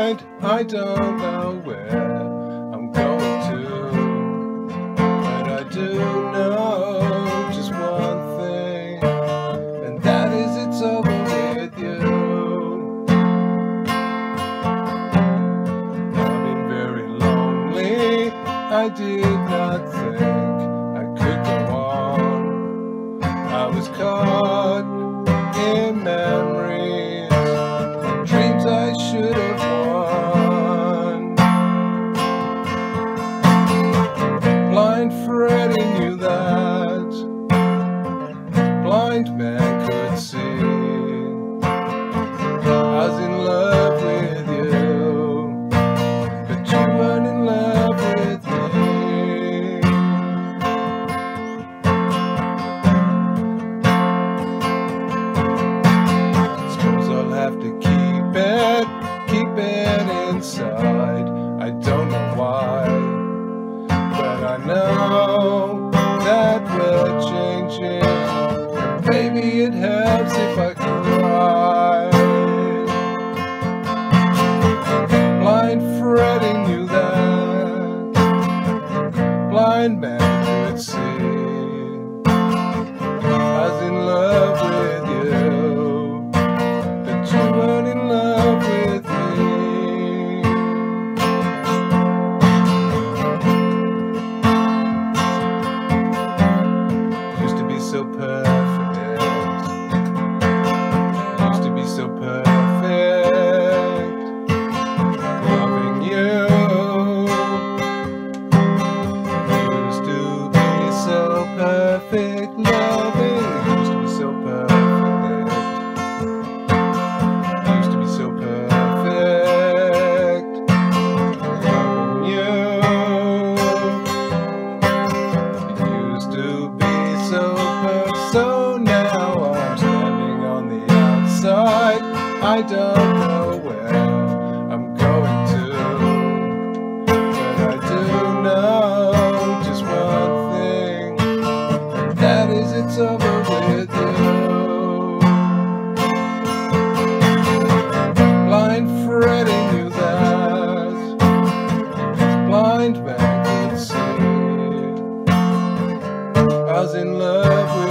blind, I don't know where I'm going to, but I do know just one thing, and that is it's over with you. I've been very lonely, I did not think I could go on. I was caught in memories, dreams I should have won. Blind Freddy knew that blind man could see. I was in love with you, but you weren't in love with me. Suppose I'll have to keep it inside. I don't know why, but I know that we're changing, and maybe it helps if I cry. Blind Freddy knew that blind man could see. I was in love with you, but you weren't in love with me. Used to be so perfect, used to be so perfect, loving you. Used to be so perfect, loving. Used to be so perfect, used to be so perfect, loving you. Used to be so perfect, so now I'm standing on the outside. I don't know where I'm going to, but I do know just one thing, and that is it's over with you. Blind Freddy knew that blind man could see. I was in love with